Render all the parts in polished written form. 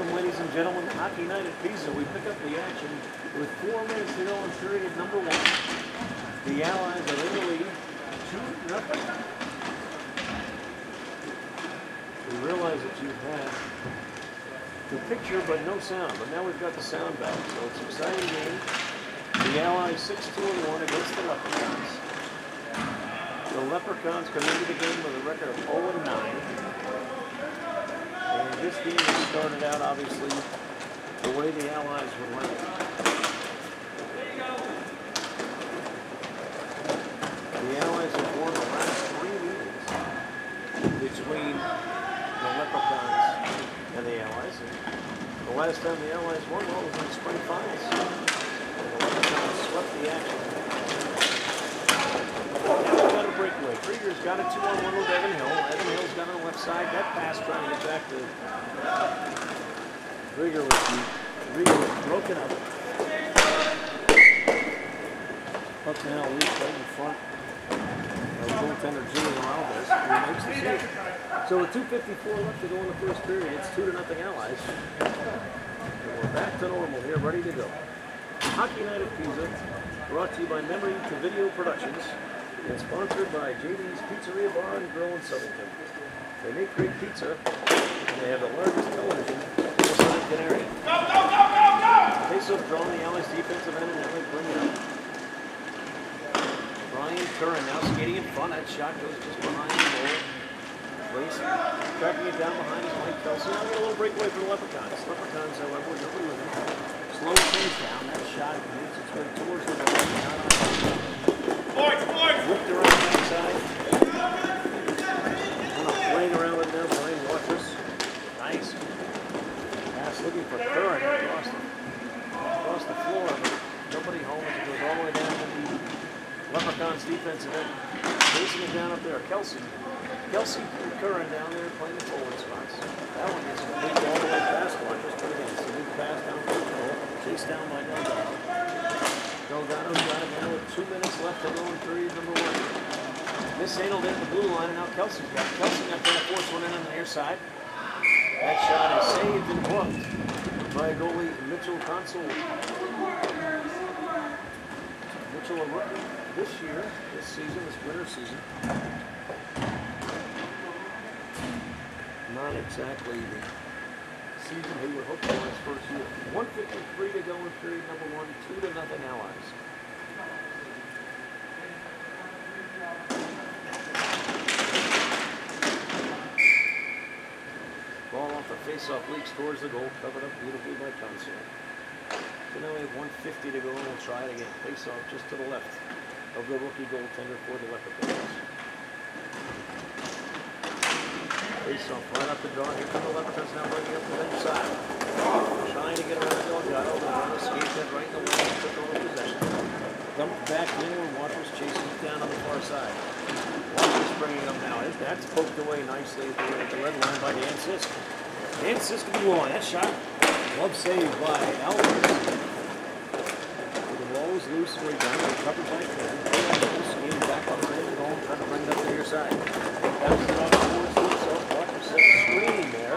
Welcome, ladies and gentlemen, to Hockey Night at Pisa. We pick up the action with 4 minutes to go in period number 1. The Allies are in the lead, 2-0. We realize that you've had the picture but no sound, but now we've got the sound back, so it's an exciting game. The Allies 6-2-1 against the Leprechauns. The Leprechauns come into the game with a record of 0-9. And this game has started out, obviously, the way the Allies would like it. The Allies have won the last 3 meetings between the Leprechauns and the Allies. And the last time the Allies won, well, was in the spring finals. And the Leprechauns swept the action. Breakaway. Krieger's got a 2-on-1 with Evan Hill. Evan Hill's got on the left side. That pass trying to get back to Krieger was broken up. Puck now loose right in front of goaltender Julian Alves, who makes the save. So with 2:54 left to go in the first period, it's 2-0 Allies. And we're back to normal here, ready to go. Hockey Night at Pisa, brought to you by Memory to Video Productions. And sponsored by JD's Pizzeria Bar and Grill in Southington. They make great pizza, and they have the largest television in the Southington area. Go, go, go, go, go! Face-off draw on the Allies defensive end, and now they bring it up. Brian Curran now skating in front. That shot goes just behind the goal. Place tracking it down behind is Mike Kelsey. Now we get a little breakaway for the Leprechauns. Leprechauns, however, with nobody with them. Slows things down. That shot moves its way towards the goal. Whipped around the backside. Playing around with them, Brian Watrous. Nice. Pass looking for Curran across the floor, but nobody home as it goes all the way down to the Leprechauns defensive end. Chasing it down up there. Kelsey and Curran down there playing the forward spots. That one is complete all the way past Watrous, but again, it's a new pass down to the goal. Chased down by Delgado. Delgado's got it now with 2 minutes left to go in period number 1. Mishandled in the blue line, and now Kelsey's got it. Kelsey not going to force one in on the near side. That shot is saved and blocked by goalie Mitchell Console. Mitchell, a rookie this season, this winter season. Not exactly the season he would hope for his first year. 1:53 to go in period number 1, 2-0 Allies. Ball off the face-off leaks towards the goal, covered up beautifully by Console. So now we have 1:50 to go, and we'll try it again. Face-off just to the left of the rookie goaltender for the Leprechauns. Face-off right up the draw. Here come the Leprechauns now bringing up the bench side. Trying to get around Delgado. The run escaped that right in the lane and took over possession. Dumped back in where Watrous chasing it down on the far side. Watrous bringing up now. That's poked away nicely at the red line by Dan Sisk. Dan Sisk with the wall. That shot. Glove saved by Alves. The ball was loose where he got it. Covered by Curran. Skating back on the rim and going, trying to bring it up to the near side. Bounces it off towards the screen there.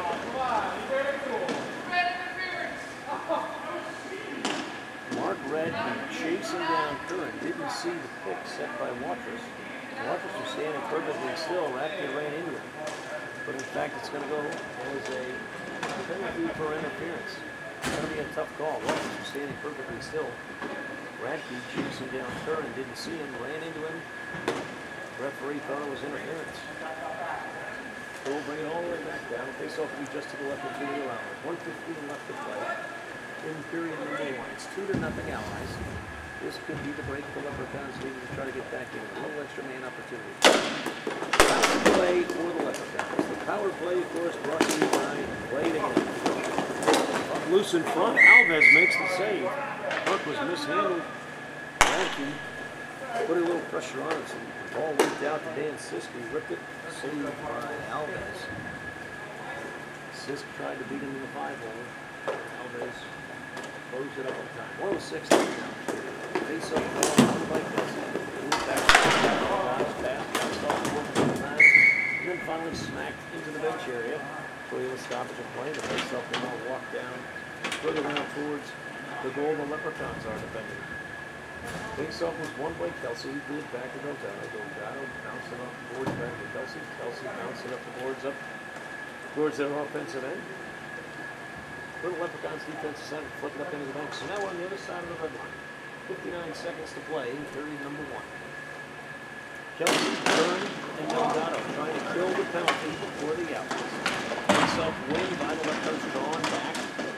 Mark Radke chasing down Curran. Didn't see the pick set by Watrous. Watrous was standing perfectly still. Radke ran into it. But in fact, it's going to go as a penalty for interference. It's going to be a tough call. Watrous was standing perfectly still. Radke chasing down Curran. Didn't see him. Ran into him. Referee thought it was interference. So we'll bring it all the way back down. Face-off will be just to the left of Julian Alves. 1:15 left to play in period number 1. It's 2-0 Allies. This could be the break the Leprechauns needed to try to get back in. A little extra man opportunity. Power play for the Leprechauns. The power play, of course, brought to you by Play It Again. Up loose in front. Alves makes the save. Puck was mishandled. Radke put a little pressure on it. So the ball went out to Dan Sisk. He ripped it. Saved by Alves. Sisk tried to beat him in the 5-hole. Alves closed it up on time. 1:06 now. Face up ball by Kelsey. Back pass, bounced off the time, and then finally smacked into the bench area. put in a stoppage of play. The face-off will now walk down further down towards the goal the Leprechauns are defending. Face-off was won by Kelsey. He threw it back to Delgado. Delgado bounced it off the boards back to Kelsey. Kelsey bounced it up the boards up towards their offensive end. For the Leprechauns defensive side, flip it up into the bench. So now we're on the other side of the red line. 59 seconds to play, period number 1. Kelsey, Curran, and Delgado trying to kill the penalty before the out. Face-off win by the Leprechauns, drawn back.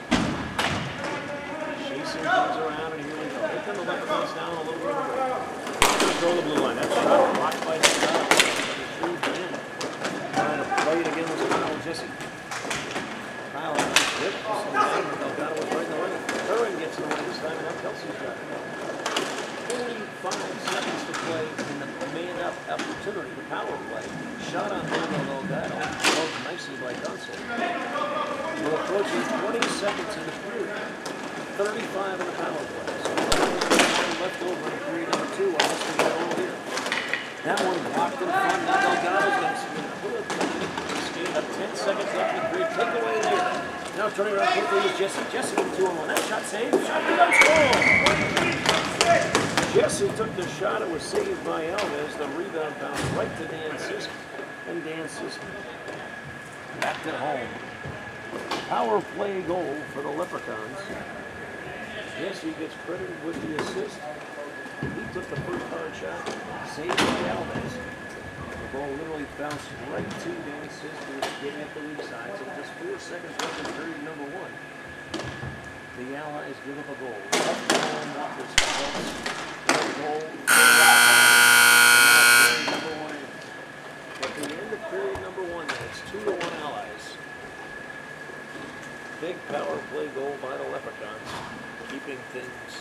Chasing comes around, and here we go. Here come the Leprechauns down a little bit of a break. Control the blue line. That shot blocked by Delgado. Trying to play it again was Kyle Jesse. Kyle has a grip. Delgado was right in the lane. Curran gets in the way this time, and now Kelsey's got it. 45 seconds to play in the man-up opportunity, the power play. Shot on Delgado. Held nicely by Gunsel. We're approaching 20 seconds in the period. 35 in the power play. So left over in period number 2 on this one all here. That one blocked in front. Now Delgado's going to put it skating up 10 seconds left in the period. Take away there. Now turning around quickly is Jesse. Jesse with 2-on-1. That shot saved. Shot rebound score. Jesse took the shot. It was saved by Alves. The rebound bounced right to Dan Sisk. And Dan Sisk backed it home. Power play goal for the Leprechauns. Jesse gets credited with the assist. He took the first hard shot. Saved by Alves. The ball literally bounced right to Dan Sisk, who was getting at the weak side. So just 4 seconds left in period number 1. The Allies give up a goal. Goal. At the end of period number 1, it's 2-1 Allies. Big power play goal by the Leprechauns, keeping things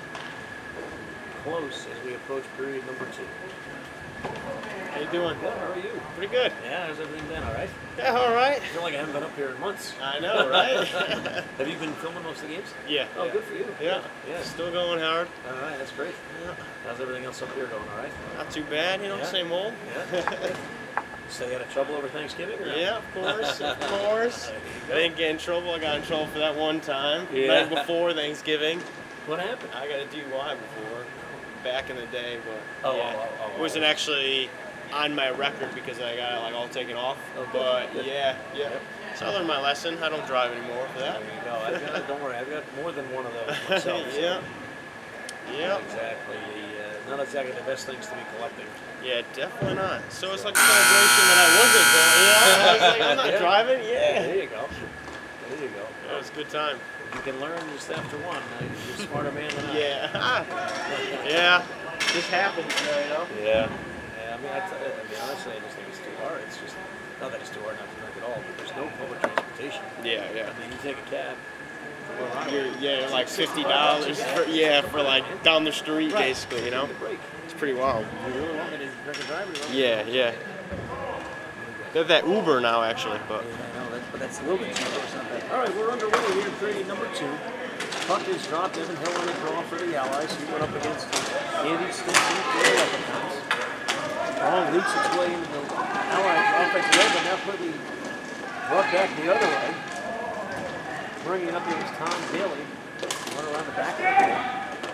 close as we approach period number 2. How you doing? Good, how are you? Pretty good. Yeah, how's everything been, all right? Yeah, all right. I feel like I haven't been up here in months. I know, right? Have you been filming most of the games? Yeah. Oh, good for you. Yeah. Yeah. Still going hard. All right, that's great. Yeah. How's everything else up here going, all right? Not too bad, you know, Yeah. same old. Yeah. Stay out of trouble over Thanksgiving? Or Yeah, of course, of course. I didn't get in trouble. I got in trouble for that one time. Yeah. Night before Thanksgiving. What happened? I got a DUI before, back in the day, but Oh, yeah, oh. it wasn't actually on my record because I got it like all taken off. Oh, good. But Good. yeah. So I learned my lesson. I don't drive anymore for that. There you go. Don't worry, I've got more than one of those myself. So Yeah. not exactly not exactly the best things to be collecting. Yeah, definitely not. So it's like a celebration that I wasn't going. You know, I was like, I'm not Yeah. driving. Yeah. There you go. There you go. It was a good time. You can learn just after one. You're a smarter man than I. Yeah. Yeah. Just happens, you know. Yeah. Yeah. I mean, honestly, I just think it's too hard. It's just not that it's too hard not to drink at all, but there's no public transportation. Yeah. I mean, you take a cab. You're like $50 for like down the street, Right. basically, you know. Take a break. It's pretty wild. You really want me to drink and drive? Or you want me to Yeah, yeah. They have that Uber now, actually, but Yeah, I know, but that's a little bit cheaper. It's not bad. All right, we're underway here in period number 2. Puck is dropped. Evan Hill on the draw for the Allies. He went up against Andy Stinson for the Leprechauns. Ball leaks its way into the Allies' offensive end, but now quickly brought back the other way. Bringing it up here is Tom Daly. Run around the back of the goal.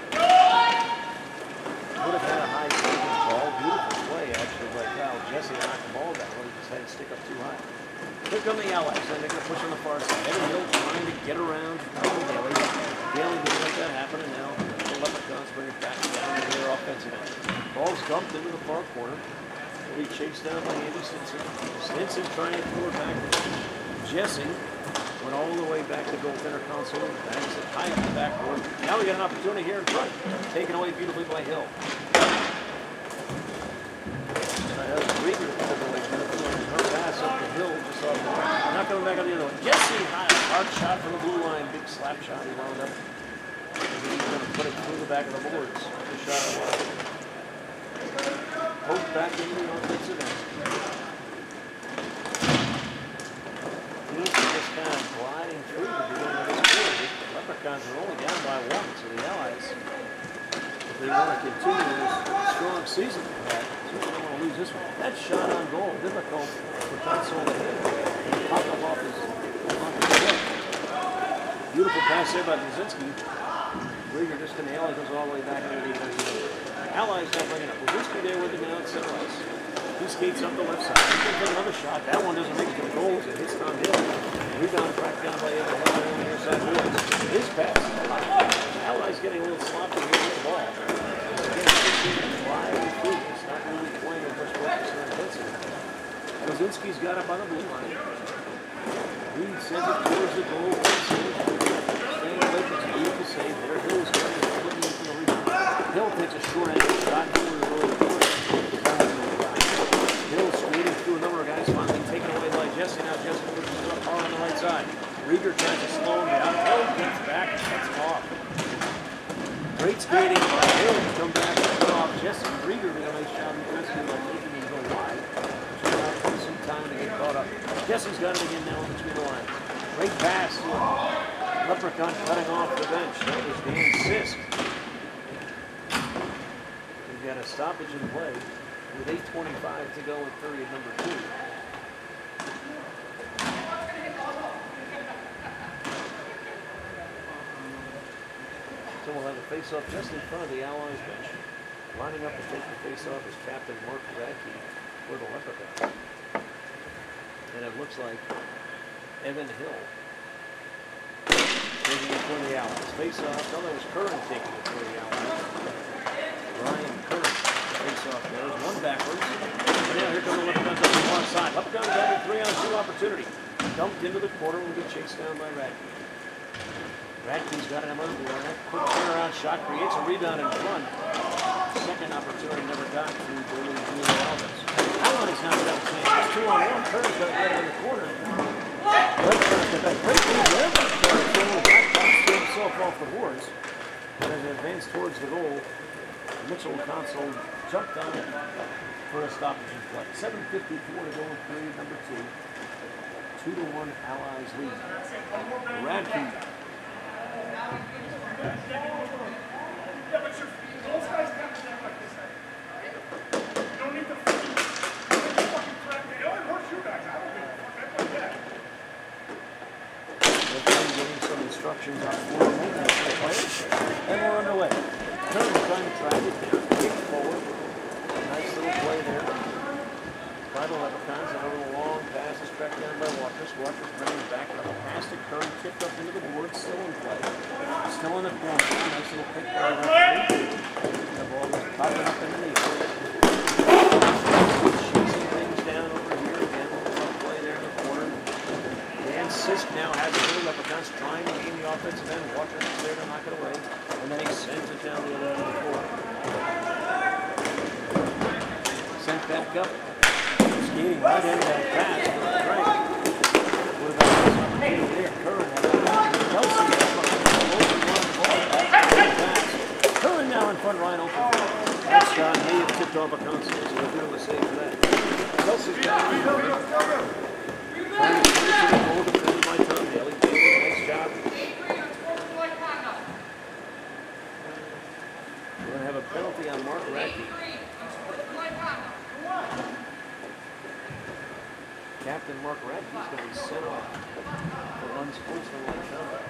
Would have had a high second ball. Beautiful play, actually, by Kyle Jesse to knock the ball down. He just had to stick up too high. Here come the Allies, and they're going to push on the far side. Evan Hill trying to get around Tom Daly. Daly didn't let that happen, and now the Leprechauns bring it back down to their offensive end. Ball's dumped into the far corner. He'll be chased down by Andy Stinson. Stinson trying to throw it back to Jesse. Went all the way back to goaltender console. Bangs it high up the backboard. Now we got an opportunity here in front. Taken away beautifully by Hill. Rieger pulled away beautifully. Her pass up the Hill just off the line. Not coming back on the other one. Jesse high. Hard shot from the blue line. Big slap shot. He wound up. He's going to put it through the back of the boards. The shot away. Poke back into the offensive end. Just kind of gliding through the beginning of this period. The Leprechauns are only down by 1, so the Allies, if they want to continue this strong season they had, certainly don't want to lose this one. That shot on goal, difficult for Console to hit. He popped up off his Beautiful pass there by Brzezinski. Rieger just going to nail it, goes all the way back under the defensive end. Allies not bringing up. Brzezinski there with the now at center ice. He skates up the left side. He's going to take another shot. That one doesn't make it to the goals. It hits Tom Hill. Rebound cracked down by Evan Hill on the near side boards. His pass. Allies getting a little sloppy here with the ball. Again, 5 feet. It's not really playing with much focus or intensity. Brzezinski's got up on the blue line. He sends it towards the goal. Staying away from the beautiful save there. Hill's coming and putting it from the rebound. Hill takes a short angle shot. Hill screening through a number of guys, finally taken away by Jesse. Now Jesse pushes it up hard on the right side. Rieger tries to slow him down. Hill gets back and cuts him off. Great skating by Hill to come back and cut off Jesse. Rieger did a nice job defensively by making him go wide. Trying out for some time to get caught up. Jesse's got it again now in between the lines. Great pass to him. Leprechaun cutting off the bench. That was Dan Sisk. We've got a stoppage in play with 8:25 to go in period number 2. So we'll have a face-off just in front of the Allies bench. Lining up to take the face-off is Captain Mark Radke for the Leprechaun. And it looks like Evan Hill taking it for the Allies. Face-off. No, that was Curran taking it for the Allies. Ryan Curran. Face-off there. There's one backwards. And now here come the Leprechauns up the far side. Leprechauns having 3-on-2 opportunity. Dumped into the corner and get chased down by Radke. Radke's got him on the board. That quick turnaround shot creates a rebound in front. Second opportunity never got to Billy Julio Alves. Allies now got a chance. It's 2-on-1. Curran's got it right in the corner. Leprechauns got that great lead there. Curran back threw himself off the boards. And as they advanced towards the goal, Mitchell Console jumped on it for a stoppage in play. 7:54 to go in period number 2. 2-1 Allies lead. Radke. Yeah, but those guys have to act like this. You don't need to fucking threaten me. It only hurts you guys. I don't give a fuck. Act like that. They're getting some instructions on floor movement for the players. And we're underway. Curran trying to track it down. Kick forward. Nice little play there by the Leprechauns. And a little long pass is back down by Waters. Waters bringing it back. Another pass to Curran. Kicked up into the board. Still in play. Still in the corner. Nice little pick by the ball was popping up in the knee. Chasing things down over here again. Play there in the corner. Dan Sisk now has it. The Leprechauns trying to gain the offensive end. Waters is there to knock it away. And then he sends it down the other end of the court. Sent back up. Skating right into that pass for the Frank. Would have been a opportunity there. Curran had it. Kelsey Curran now in front, Ryan open. That shot may have tipped off a console, so we'll do a save for that. Kelsey's got it. Trying to get to the goal, defended by Tom Daly. Nice job. We're going to have a penalty on Mark Radke. Captain Mark Radke is going to be sent off for unsportsmanlike conduct.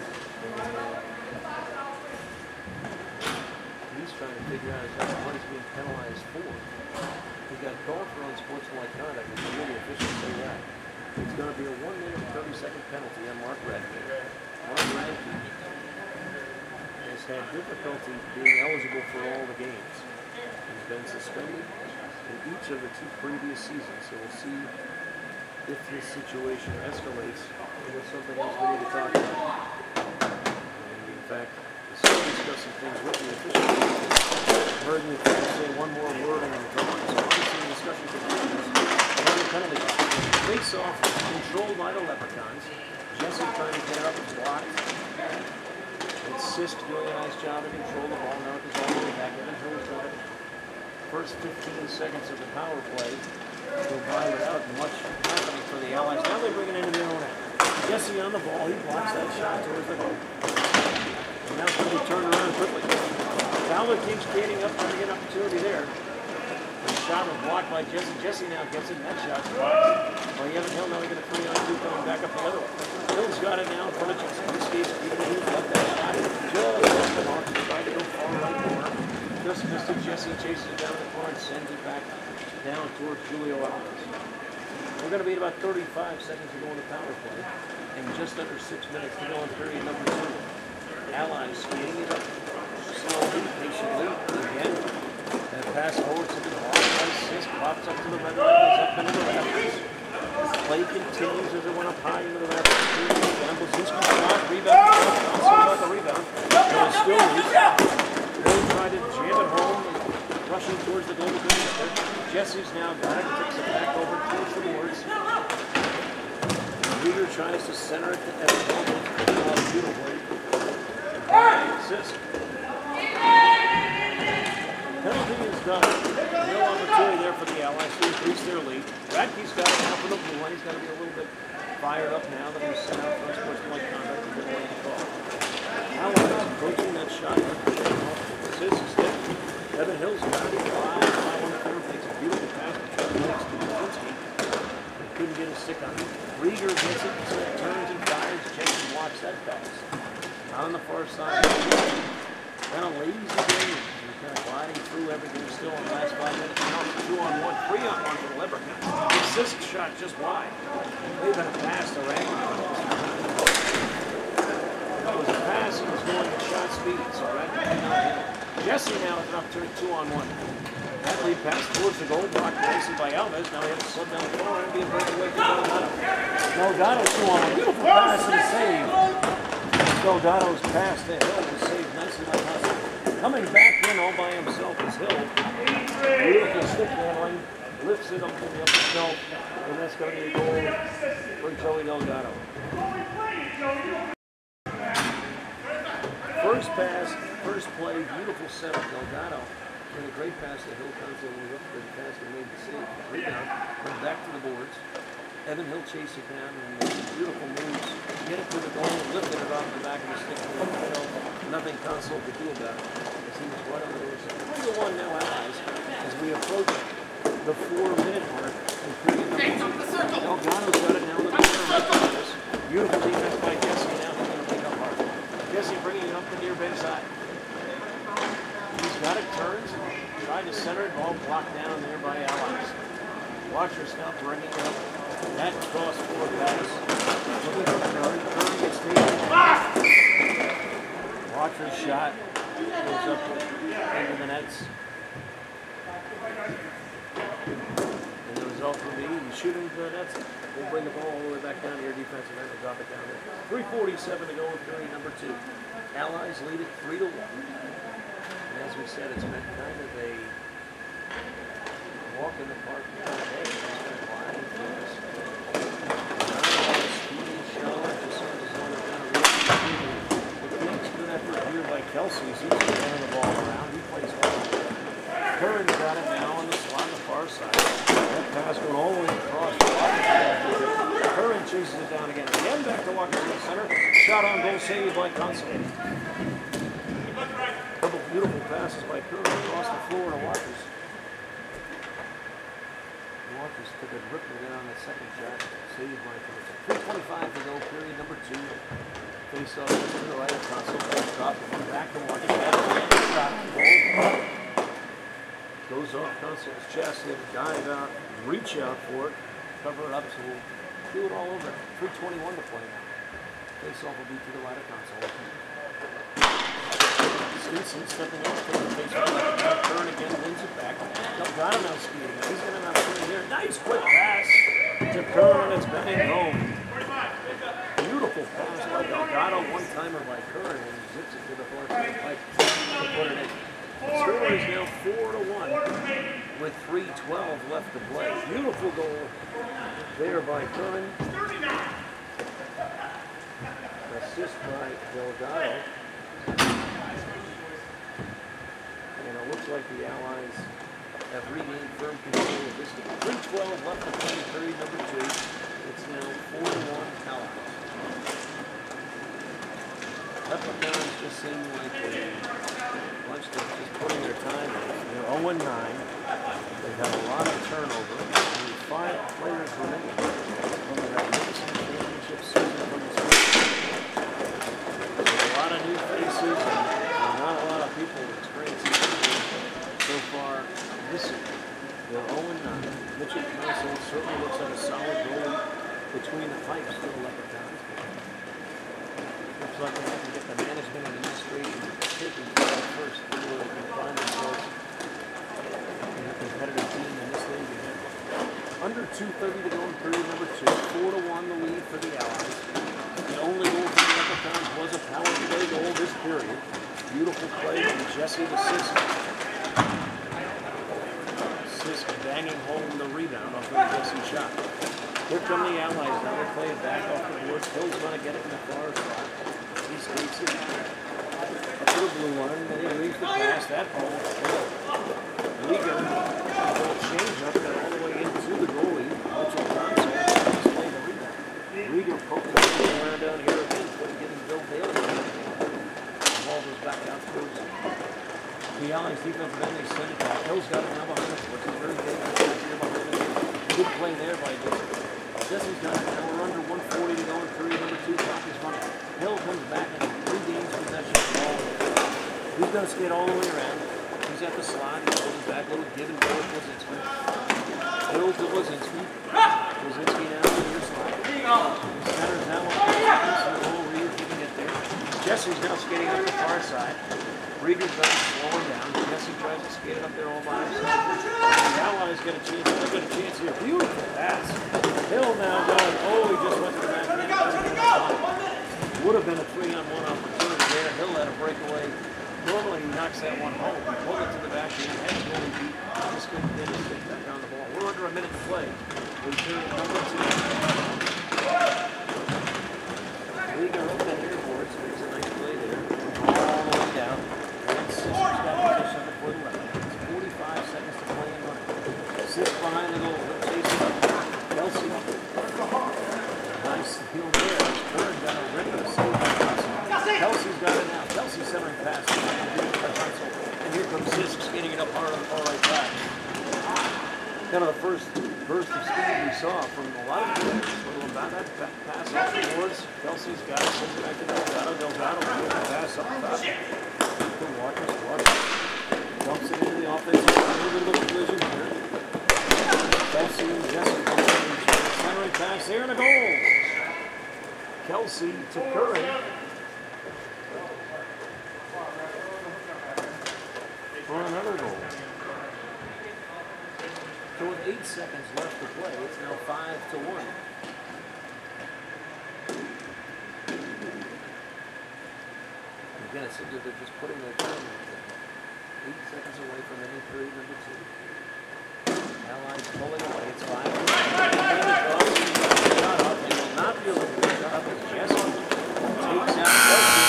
He's trying to figure out exactly what he's being penalized for. He got called for unsportsmanlike conduct, and the officials say that. It's going to be a 1-minute and 30-second penalty on Mark Radke. Mark Radke has had difficulty being eligible for all the games. He's been suspended in each of the 2 previous seasons, so we'll see if this situation escalates into something else we need to talk about. And in fact, we're still discussing things with the officials. I've heard the officials say one more word and then go on. So obviously the discussion continues on the penalty box. Face-off controlled by the Leprechauns. Jesse trying to get it up and blocked. It's Sisk doing a nice job to control the ball. Now it's all the way back. Evan Hill is on it. First 15 seconds of the power play go by without much happening for the Allies. Now they bring it into their own end. Jesse on the ball. He blocks that shot towards the goal. And now it's going to be turned around quickly. Fowler keeps skating up, trying to get an opportunity there. The shot was blocked by Jesse. Jesse now gets it. That shot's blocked. Well, Evan Hill now we get a 3-on-2 coming back up the other way. Hill's got it now in front of Jesse. He skates Jesse chases it down the corner and sends it back down towards Julio Alves. We're going to be at about 35 seconds to go in the power play, and just under 6 minutes to go in period number 2. Allies skating it up slowly, patiently, again. And pass forward to the ball. Assist pops up to the red line, goes up into the rafters. Play continues as it went up high into the rafters. Gambles his shot, rebound. Also about the rebound. But it's still loose. Bill tried to jam it home, rushing towards the goal center. Jesse's now got it, takes it back over towards the boards. Rieger tries to center it to Evan. Beautifully. Assist. Penalty is done. No opportunity there for the Allies to increase their lead. Radke's got it now for the blue line. He's got to be a little bit fired up now that he's sent out for unsportsmanlike conduct and didn't want to call. Allies approaching that shot. Assist is hit. Evan Hill's got it. Fly on the corner, makes a beautiful pass to Kuczynski. He couldn't get a stick on it. Rieger gets it, so it turns and fires. Jason blocks that pass. On the far side. Kind of lazy game. Kind of gliding through everything still in the last 5 minutes. Now it's 2-on-1, 3-on-1 for the Leprechauns. The assist shot just wide. They've got a pass to Ragnar. That was a pass and was going at shot speed, so Ragnar did not hit it. Jesse now has an opportunity 2-on-1. That lead pass towards the goal, blocked nicely by Alves. Now he has to slip down the corner and be a breakaway for Delgado. Delgado 2-on-1. Beautiful pass and a save. Delgado's pass to Hill was saved nicely by Hudson. Coming back in all by himself is Hill. Beautiful stick handling. Lifts it up to the upper shelf. And that's going to be a goal for Joey Delgado. First pass, first play, beautiful setup. Delgado. And a great pass to Hill comes in and looks for the pass and made the save. Rebound. Comes back to the boards. Evan Hill chasing down and beautiful moves. Get it to the goal, lifted it off the back of the stick. Nothing Console could do about it. As he was right on the doorstep. 3-1 now Allies as we approach the 4-minute mark. Delgado's got it now in the corner. Beautiful defense by Jesse. Now he's going to pick up hard. Jesse bringing it up the near bench side. He's got it, turns, tried to center it, ball blocked down there by Allies. Watchers now bringing it up. That cross-court pass. Looking for Curry. Curry gets taken. Watcher's shot goes up into the nets. And the result will be you shoot into the nets. We'll bring the ball all the way back down to your defensive end and drop it down there. 3:47 to go in period number 2. Allies lead it 3-1. And as we said, it's been kind of a walk in the park. Kelsey's he's running the ball around. He plays well. Curran's got it now on the far side. That pass going all the way across. Curran chases it down again. Again back to Walker in the center. Shot on goal saved by Console. Couple beautiful passes by Curran across the floor to Walkers. Walkers took a rip there on the second shot. Saved by Console. 3:25 to go, period number 2. Face off to the right of Console. Drop back to Walker. Shot. Goes off Console's chest. They dive out, reach out for it, cover it up, so we'll do it all over. 3:21 to play now. Face off will be to the right of Console. Stinson stepping off, taking the face off. Turn again, wins it back. Delgado now skating. He's going to not put it here. Nice quick pass to Curran. It's banging home. Beautiful pass by Delgado. One-timer by Curran, and zips it to the far side pipe to put it in. The score is now 4-1 with 3:12 left to play. Beautiful goal there by Curran. Assist by Delgado. And it looks like the Allies have regained firm control of this game. 3:12 left to play, period number 2. It's now 4-1 Allies. Leprechauns just seem like a bunch that's just putting their time in. They're 0-9. They've had a lot of turnover. Only 5 players remaining from the magnificent championship season from the Switch. There's a lot of new faces and not a lot of people experiencing so far certainly looks like a solid goalie between the pipes for the Leprechauns. Looks like they have to get the management and administration taken care of first before they can find themselves a competitive team in this league again. Under 2:30 to go in period number 2. 4-1 the lead for the Allies. The only goal for the Leprechauns was a power play goal this period. Beautiful play from Jesse the Sisk. Sisk banging home the rebound off of the Jesse shot. Here come the Allies now. They play it back off the boards. Hill's going to get it in the far slot. He skates it up to the blue line. Then he leaves the pass. That ball is still. Liga, a little change up, got all the way into the goalie. Mitchell Thompson just played the rebound. Liga poked the ball around down here again. Couldn't get him Bill Bailey. The ball goes back out towards the Allies defensive end. They send it back. Hill's got it now behind us, which is very dangerous here behind us. Good play there by Jesse. Jesse's got it now. We're under 140 to go in period number 2. Clock is running. Hill comes back and regains possession of the ball. He's going to skate all the way around. He's at the slot. He goes back a little give and go with Blazinski. Hill to Blazinski. Blazinski now to the near slot. The center's now up to the goal. Rieger can get there. Jesse's now skating up the far side. Rieger's got to slow him down. Jesse tries to skate it up there all by himself. The Allies get a chance. They get a chance here. Beautiful pass. Hill now going. Oh, he just went to the back. Would have been a 3-on-1 opportunity there. Hill had a breakaway. Normally he knocks that one home. He pulled it to the back end. Had his goalie beat. Just couldn't get his stick back on the ball. We're under a minute to play. In period number 2. Liga up that airboard, so there's a nice play there. All the way down. And Sisk's got position before the left. It's 45 seconds to play and run. Sisk behind the goal. Chasing up. Kelsey. Nice field there. Bird got a regular save by Kelsey. Kelsey's got it now. Kelsey centering pass. And here comes Sisk skating it up hard on the far right side. Kind of the first burst of speed we saw from a lot of players. Little about that pass off the boards. Kelsey's got it. Sends it back to Delgado. Delgado will pass up top. To Waters. Dumps it into the offensive side. A little bit of a collision here. Kelsey and Jesse centering pass there and a goal. Kelsey to Curran. For another goal. So with 8 seconds left to play, it's now 5-1. Again, it's they're just putting their time in. 8 seconds away from ending period number 2. Allies pulling away. It's 5-1. Shot up. They will not be able to pick up as Jesse takes out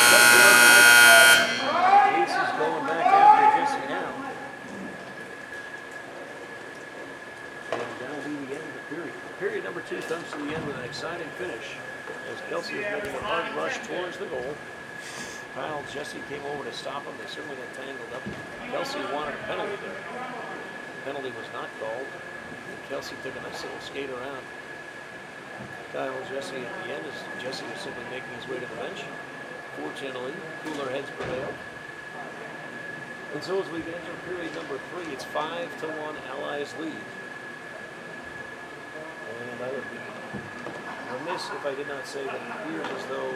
Kelsey. Ace is going back after Jesse now. And that'll be the end of the period. Period number 2 comes to the end with an exciting finish as Kelsey is making a hard rush towards the goal. Kyle Jesse came over to stop him. They certainly got tangled up. Kelsey wanted a penalty there. The penalty was not called. And Kelsey took a nice little skate around Kyle Jesse at the end as Jesse was simply making his way to the bench. Fortunately, cooler heads prevailed. And so as we get into period number 3, it's 5-1 Allies lead. And I would be remiss if I did not say that it appears as though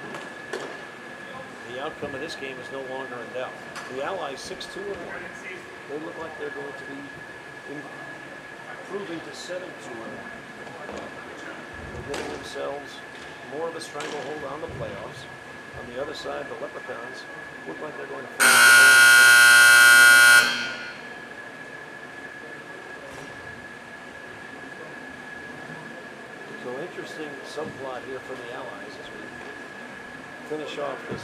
the outcome of this game is no longer in doubt. The Allies 6-2-1. They look like they're going to be improving to 7-2-1. They're giving themselves more of a stranglehold on the playoffs. On the other side, the Leprechauns look like they're going to finish the So interesting subplot here for the Allies as we finish off this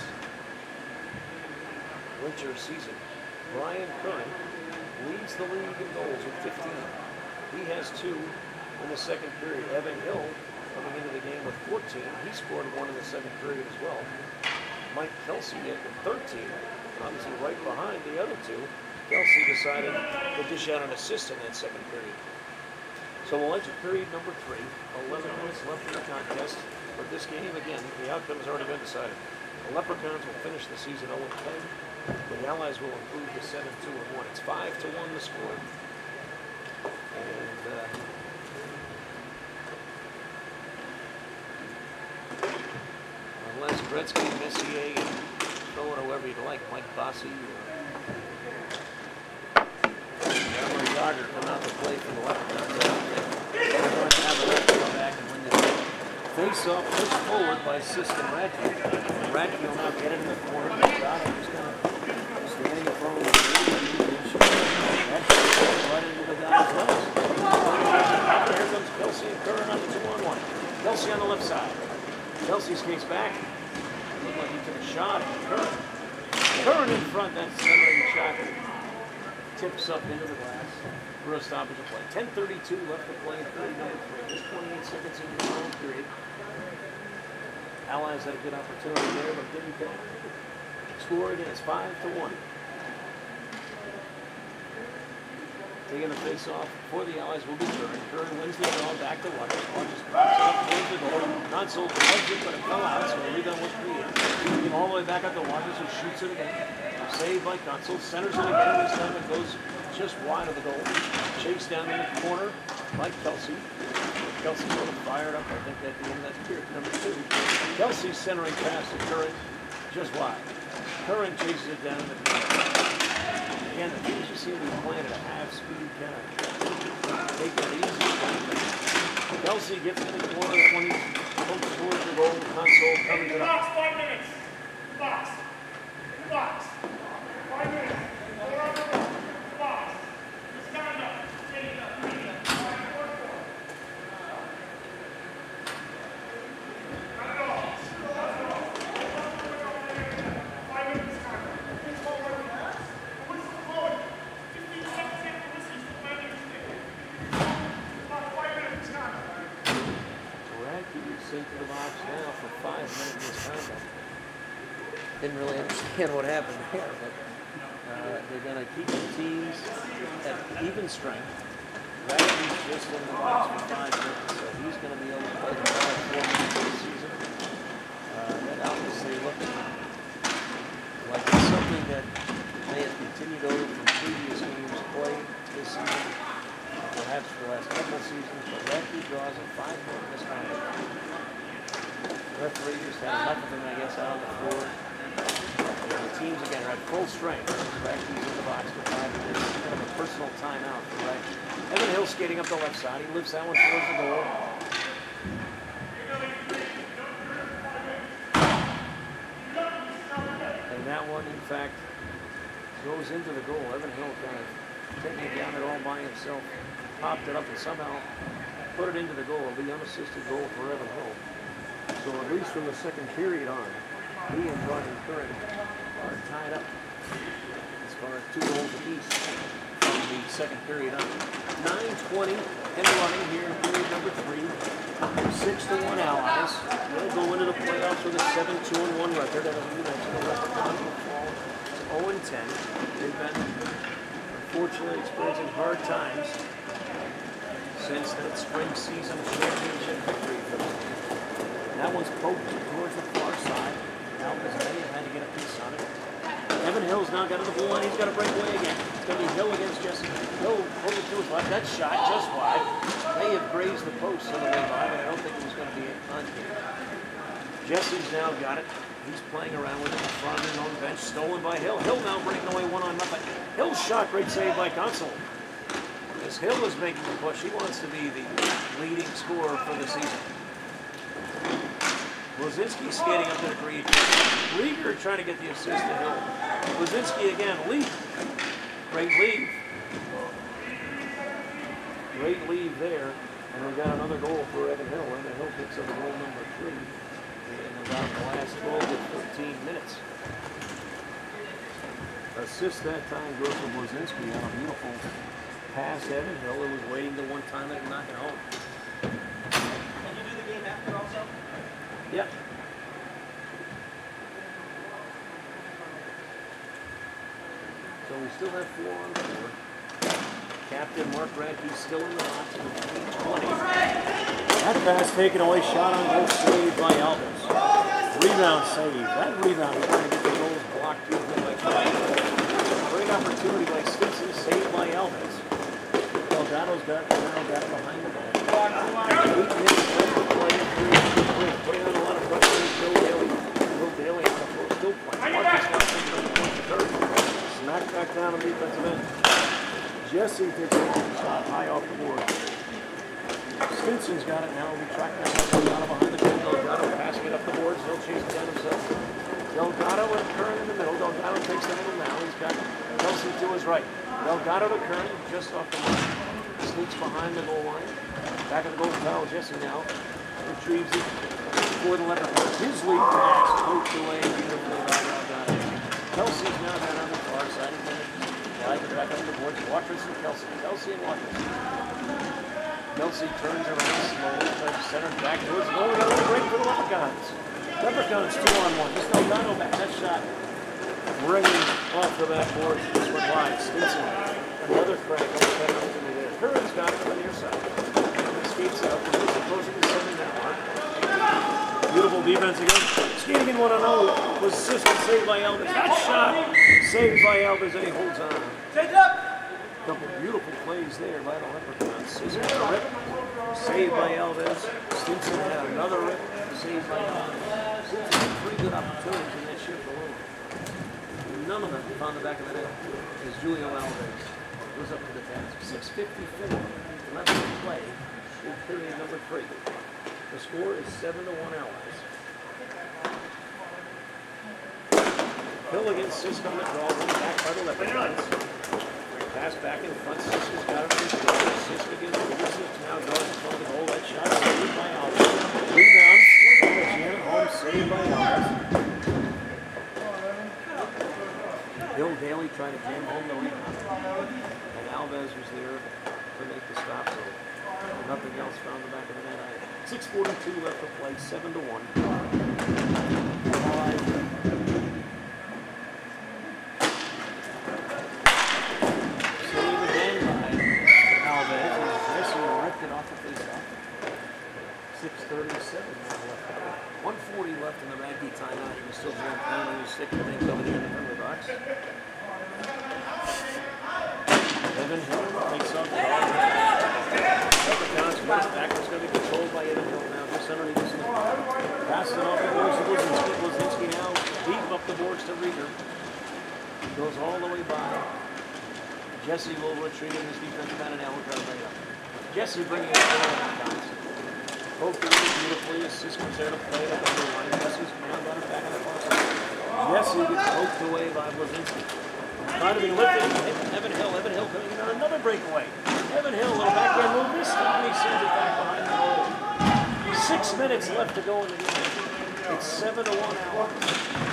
winter season. Brian Curran leads the league in goals with 15. He has 2 in the second period. Evan Hill coming into the game with 14. He scored 1 in the second period as well. Mike Kelsey with 13. Obviously right behind the other 2. Kelsey decided to dish out an assist in that second period. So we'll enter period number 3. 11 minutes left in the contest. But this game, again, the outcome has already been decided. The Leprechauns will finish the season 0-10. The Allies will improve to 7-2-1. It's 5-1 the score. And Gretzky, Messier, and throw it whoever you'd like. Mike Bossy. Elmer Yager come out to play from the left. They're going to have enough to come back and win this. Face-off pushed forward by Siskin Radke. Radke will now get it in the corner. Dotto is kind of standing in front of the that's right into the Dotto's legs. Here comes Kelsey and Curran on the 2-on-1. Kelsey on the left side. Kelsey skates back. Looked like he took a shot at Curran. Curran in front, that centering shot tips up into the glass for a stoppage of play. 10:32 left to play in period number 3. Just 28 seconds into the final period. Allies had a good opportunity there, but didn't get it. Score again, it's 5-1. Taking the face-off for the Allies will be Curran. Curran wins the draw back to Waters. Waters pops it up towards the goal. Console plugs it, but it fell out, so the rebound was created. Moving all the way back up to Waters, who shoots it again. Saved by Console. Centers it again. This time it goes just wide of the goal. Chased down in the corner by Kelsey. Kelsey sort of fired up, I think, at the end of that period. Number 2. Kelsey centering pass to Curran, just wide. Curran chases it down in the corner. Again, the teams you see him playing at a half speed, kind of take it easy. Kelsey gets in the corner. That one he's poked towards the goal. Console covers it up. Box, 5 minutes. Box. Box. 5 minutes. Hold on the box. Misconduct. Not at all. 5 minutes misconduct. What's the code? 15 seconds after this, he's still landing his stick. About 5 minutes misconduct. Radke is into the box now for 5 minutes misconduct. Didn't really understand what happened there, but they're going to keep the teams at even strength. Radke's just in the box for 5 minutes, so he's going to be able to play the ball 4 minutes of the season. That obviously looking like it's something that may have continued over from previous games played this season, perhaps for the last couple of seasons, but Radke draws a 5-minute misconduct. Referee just had enough of him, I guess, out on the floor. The teams again are at full strength. Radke's in the box for 5 minutes. Kind of a personal timeout for Radke. Evan Hill skating up the left side. He lifts that one towards the goal. And that one, in fact, goes into the goal. Evan Hill kind of taking it down it all by himself. Popped it up and somehow put it into the goal. It'll be an unassisted goal for Evan Hill. So at least from the second period on, he and Brian Curran are tied up as far as 2 goals apiece from the second period on. 9:20 in the running here in period number 3. 6-1 Allies. They'll go into the playoffs with a 7-2-1 record. As we mentioned, the record will fall to 0-10. They've been unfortunately experiencing hard times since that spring season championship victory for them. That one's poked towards the far side. Alves may have had to get a piece on it. Evan Hill's now got to the blue line. He's got to break away again. It's going to be Hill against Jesse. Hill pulled it to his left. That shot just wide. May have grazed the post on the way by, but I don't think it was going to be on here. Jesse's now got it. He's playing around with it in front and on the bench. Stolen by Hill. Hill now breaking away 1-on-0. Hill's shot, great save by Console. As Hill is making the push, he wants to be the leading scorer for the season. Lozinski skating up to the green. Rieger trying to get the assist to Hill. Lozinski again, lead. Great lead. Great lead there. And we got another goal for Evan Hill. Evan Hill picks up goal number 3 in about the last 12 to 13 minutes. Assist that time goes from Lozinski on a beautiful pass to Evan Hill, who was waiting to one time and knock it home. Can you do the game after also? Yep. So we still have 4 on 4. Captain Mark Radke still in the box with 20. That pass taken away, shot on goal, saved by Alves. Rebound save. That rebound trying to get the goals blocked too good by Clyde. Great opportunity by Stinson, saved by Alves. Delgado's got it behind the back. 8 minutes left to play. Putting on a lot of pressure. Joe Haley will Jesse takes a long shot high off the board. Stinson's got it now. We track that Delgado behind the goal. Delgado passing it up the boards. He'll chase it down himself. Delgado and Curran in the middle. Delgado takes the middle now. He's got Kelsey to his right. Delgado to Curran just off the line. Sneaks behind the goal line. Back of the goal foul. Jesse now retrieves it for the Leprechauns. His lead pass poked away beautifully by Delgado. Kelsey's now down on the far side. Slide it back up the boards. Watrous and Kelsey. Kelsey and Watrous. Kelsey turns around slowly, tries to center back towards the goal. Another break for the Leprechauns. Leprechauns 2-on-1. Just Delgado back. That shot ringing off the backboard. This one wide. Stinson. Another crack on the penalty there. Curran's got it on the near side. Skates up. Closing the 7-minute mark. Beautiful defense again. Skating in 1-0 was assisted, saved by Alves. That shot saved by Alves and he holds on. Take up! Couple beautiful plays there by the Leprechauns. Scissors a rip, saved by Alves. Stinson had another rip, saved by Alves. Stinson had 3 good opportunities in that shift alone. None of them found the back of the net as Julio Alves goes up to the task. 6:54 left to play in period number 3. The score is 7-1 Allies. Hill against Sisk on the draw, one back by the Leprechauns. Pass back in front, Sisk's got it from the Sisk against Sisk now goes in front of the goal. That shot saved by Alves. Rebound, Janet Holmes saved by Alves. Bill Daly trying to jam home the rebound. And Alves was there to make the stop, so nothing else found the back of the net either. 6:42 left to play, 7-1. Save again by Alves. Jesse ripped it off the face-off. 6:37 now left to play. 1:40 left in the Maggie timeout. You can still jam pounding your stick and things over there in the penalty box. Evan Hill takes off the ball. Leprechauns goes back. It's going to be controlled by Evan Hill now. Just underneath the slip. Passes it off the boards to Blazinski. Blazinski now deep up the boards to Rieger. Goes all the way by. Jesse will retreat in his defense kind of now. We'll try to bring it up. Jesse bringing it to the Leprechauns. Poked it really beautifully. Sisk was there to play it up the line. Jesse's now got it back on the far side. Jesse gets poked away by Blazinski. Trying to be lifted. Evan Hill coming in on another breakaway. Evan Hill, little backhand move. This time he sends it back behind the goal. 6 minutes left to go in the game. It's 7-1 Allies.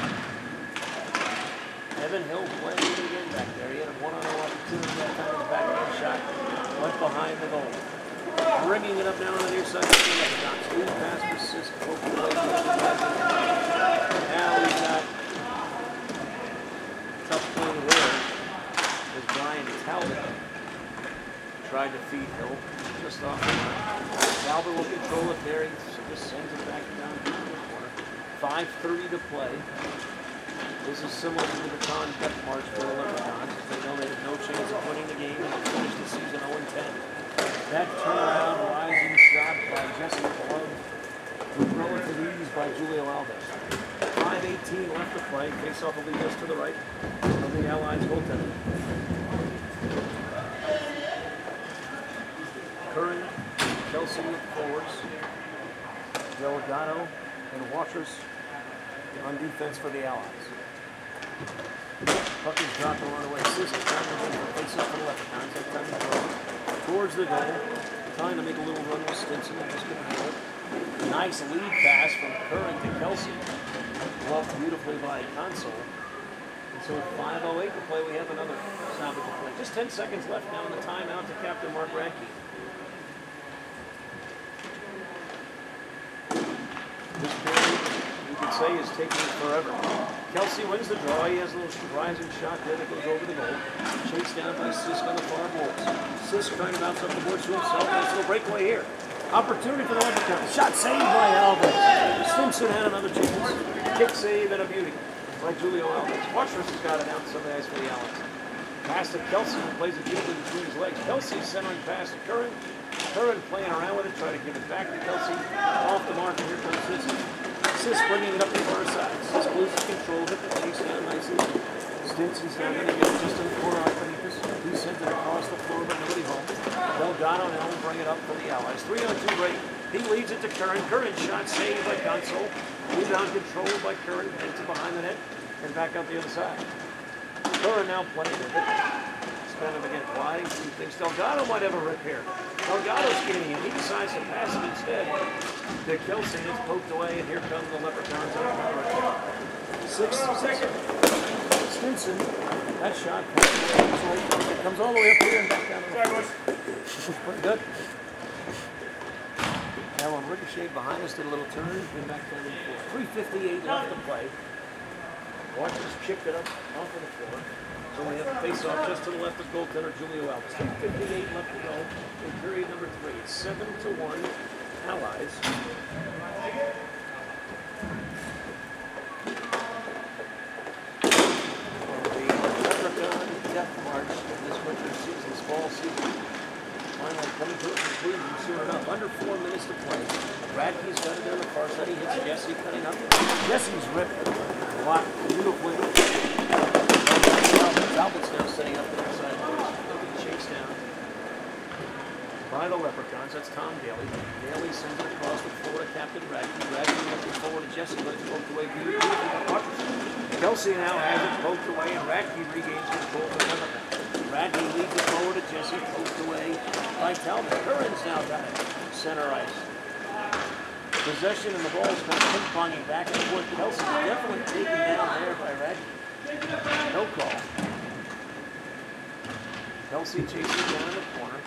Evan Hill playing it again back there. He had a 1-on-0 opportunity that time. His backhand shot went behind the goal. Bringing it up now on the near side of the Leprechauns. Lead pass for Sisk. Now we've got tough play to wear as Brian Talbot tried to feed Hill just off the line. Talbot will control it there. He just sends it back down to the corner. 5:30 to play. This is similar to the baton depth march for the Leprechauns, as they know they have no chance of winning the game and finish the season 0-10. That turnaround rising shot by Jesse Malone with relative ease by Julio Alves. 5:18 left to play. Face-off will be just to the right of the Allies goaltender. Curran, Kelsey with forwards. Delgado and Watrous on defense for the Allies. Puck is dropped and run away. Sisk trying to make the face-off for the Leprechauns. That time to throw towards the goal. Trying to make a little run with Stinson. Just going to handle it. Nice lead pass from Curran to Kelsey. Bluffed beautifully by Console. And so with 5:08 to play, we have another stoppage to play. Just 10 seconds left now in the timeout to Captain Mark Radke. This period, you could say, is taking forever. Kelsey wins the draw. He has a little rising shot there that goes over the goal. Chased down by Sisk on the far boards. Sisk trying to bounce up the boards to himself. Nice little breakaway here. Opportunity for the Leprechauns. Shot saved by Alves. Stinson had another chance. Kick save and a beauty by Julio Alves. Watrous has got it out some ice for the Allies. Pass to Kelsey, who plays it beautifully between his legs. Kelsey centering pass to Curran. Curran playing around with it, trying to give it back to Kelsey. Off the mark, and here comes Stinson. Sis bringing it up the far side. Sis loses control of it, but chase down nicely. Stinson's now going to get it just in the corner underneath us. He sends it across the floor, but nobody home. Delgado now will bring it up for the Allies. 3-on-2 break. He leads it to Curran. Curran shot saved by Console. Rebound controlled by Curran. Heads it behind the net and back out the other side. Curran now playing with it. Kind of again gliding through things. Delgado might have a rip here. Delgado's skating in. He decides to pass it instead to Kelsey. It's poked away, and here come the Leprechauns on counter. 6 seconds. Stinson. That shot it comes all the way up here and back down the road. This is pretty good. Now on ricochet behind us, did a little turn, then back down to the floor. 3:58 left to play. Watchers chipped it up off of the floor. So we have a face-off just to the left of goaltender Julio Alves. 3:58 left to go in period number 3. It's 7-1 Allies. The Leprechaun Death March of this winter season's fall season. Finally coming to a conclusion soon enough. Under 4 minutes to play. Radke's got it there on the far side. He hits Jesse cutting up. Jesse's ripped. Blocked beautifully. Albert's now setting up the inside boards. Looking to chase down by the Leprechauns. That's Tom Daly. Daly sends it across the floor to Captain Radke. Radke looking forward to Jesse, but it's poked away beautifully by Watchers. Kelsey now has it poked away, and Radke regains control of the Leprechaun. Radke leads it forward to Jesse, poked away by Talbot. Curran's now got it. Center ice. Possession and the ball's kind of ping-ponging back and forth. Kelsey's definitely taken down there by Radke. No call. Kelsey chasing down in the corner.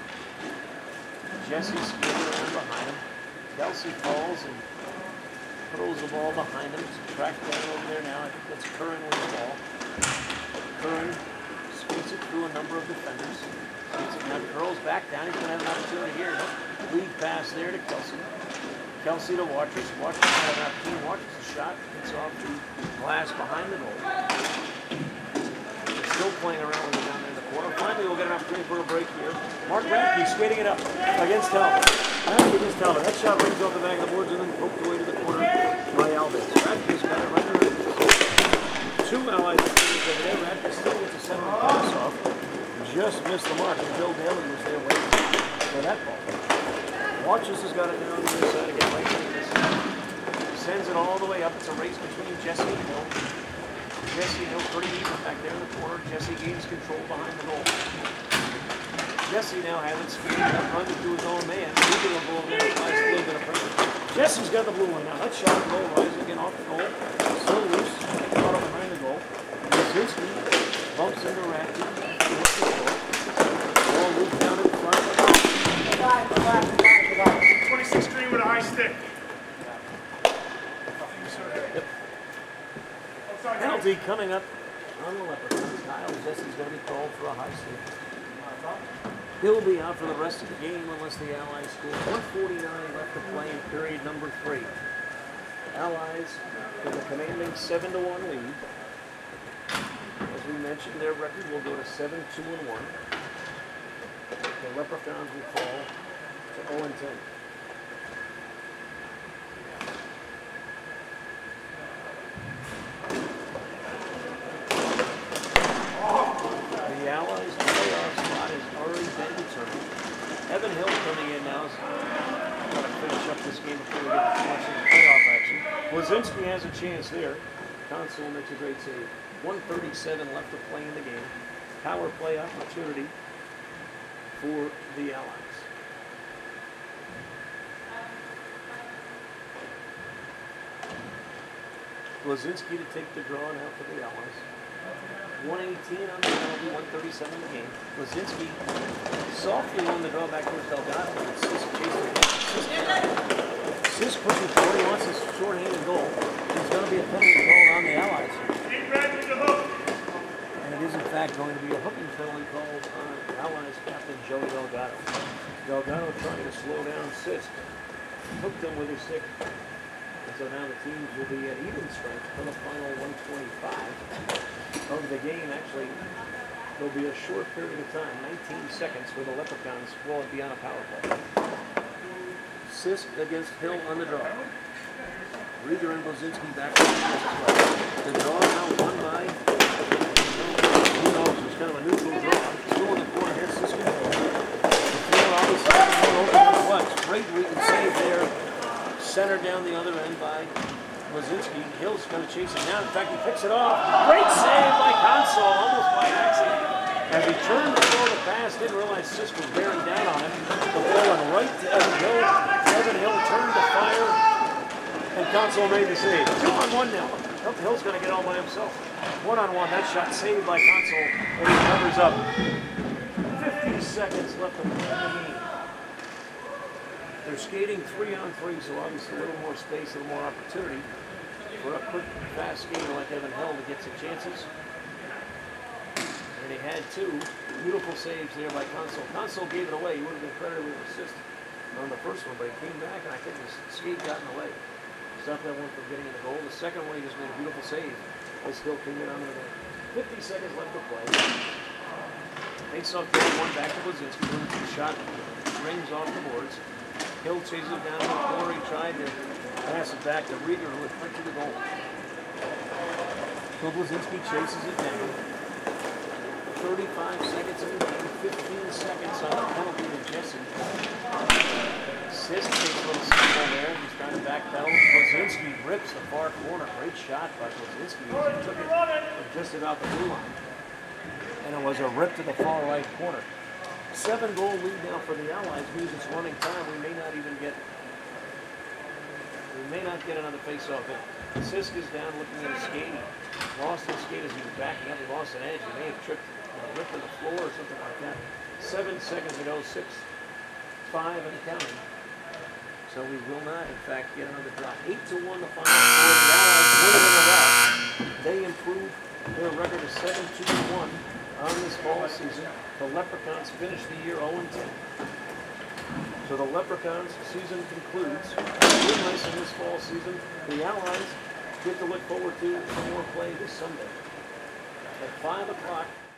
Jesse skating around behind him. Kelsey falls and throws the ball behind him. It's tracked down over there now. I think that's Curran with the ball. Curran skates it through a number of defenders. Skates it now, curls back down. He's going to have an opportunity here. Lead pass there to Kelsey. Kelsey to Watchers. Watchers have an opportunity. Watchers a shot. It's off the glass behind the goal. They're still playing around with it down there in the corner. Finally, we'll get an opportunity for a break here. Mark Radke skating it up against Talbot. Radke against Talbot. That shot rings off the back of the boards and then poked away to the corner by Alves. Radke's got it right there. 2 Allies over there. Radke still gets a 7 pass off. Just missed the mark. And Bill Daly was there waiting for that ball. Watches has got it down on the other side again, right like this. Sends it all the way up. It's a race between Jesse and Hill. Jesse Hill pretty even back there in the corner. Jesse gains control behind the goal. Jesse now has it skating up, runs it to his own man. He's going to go over there and applies a little bit of pressure. Jesse's got the blue one now. That shot goal rising again off the goal. Still loose. Caught up behind the goal. Brzezinski bumps into Radke. Ball moves down in front. 26 green with a high stick. Yep. Penalty coming up on the Leprechauns. Kyle Jesse's going to be called for a high stick. He'll be out for the rest of the game unless the Allies score. 1:49 left to play in period number 3. Allies with a commanding 7-1 lead. As we mentioned, their record will go to 7-2-1. The Leprechauns will fall to 0-10. The Allies' playoff spot has already been determined. Evan Hill coming in now is going to finish up this game before we get to watching the playoff action. Blazinski has a chance there. Console makes a great save. 1:37 left to play in the game. Power play opportunity for the Allies. Blazinski to take the draw now for the Allies. 118 on the penalty, 1:37 in the game. Blazinski softly on the draw back towards Delgado. Sis chasing it. Sis pushing forward. He wants his short-handed goal. There's going to be a penalty called on the Allies. And it is, in fact, going to be a hooking penalty called on Allies captain Joey Delgado. Delgado trying to slow down Sis. Hooked him with his stick. And so now the teams will be at even strength for the final 125 of the game. Actually, there'll be a short period of time, 19 seconds, where the Leprechauns will be on a power play. Sisk against Hill on the draw. Rieger and Blazinski back to the draw now won by, who knows, it's kind of a neutral draw. Still in the corner here, Sisko. The field obviously more open than it was. Great Wheaton save there. Centered down the other end by Blazinski. Hill's going to chase it down. In fact, he picks it off. Great save by Consol, almost by accident. As he turned to throw the pass, didn't realize Sisk was bearing down on him. The ball went right to Evan Hill. Evan Hill turned to fire, and Consol made the save. 2-on-1 now. Hill's going to get all by himself. 1-on-1. That shot saved by Consol, and he covers up. 50 seconds left to play in the game. They're skating 3-on-3, so obviously a little more space, a little more opportunity for a quick, fast skater like Evan Hill to get some chances. And he had two beautiful saves there by Consol. Consol gave it away. He would have been credited with an assist on the first one, but he came back, and I think his skate got in the way. Stopped that one from getting in the goal. The second one, he just made a beautiful save. They still came in under the net. 50 seconds left to play. Face-off goal, one back to Blazinski. The shot rings off the boards. Hill chases it down to the corner. He tried to pass it back to Rieger, who had put to the goal. So Blazinski chases it down. 35 seconds in the game, 15 seconds on the penalty to Jesse. Sisk takes a little single there. He's trying to backpedal. Blazinski rips the far corner. Great shot by Blazinski. He took it from just about the blue line. And it was a rip to the far right corner. 7-goal lead now for the Allies means it's running time. We may not get another face-off in. Sisk is down looking at his skate. He lost his skate as he was backing up. He lost an edge. He may have tripped, ripped to the floor or something like that. 7 seconds to go. 6, 5 and counting. So we will not, in fact, get another drop. 8-1 the final score. The Allies winning in the rout. They improve their record to 7-2-1 on this fall season. The Leprechauns finish the year 0-10. So the Leprechauns season concludes. Really nice in this fall season. The Allies get to look forward to some more play this Sunday at 5 o'clock.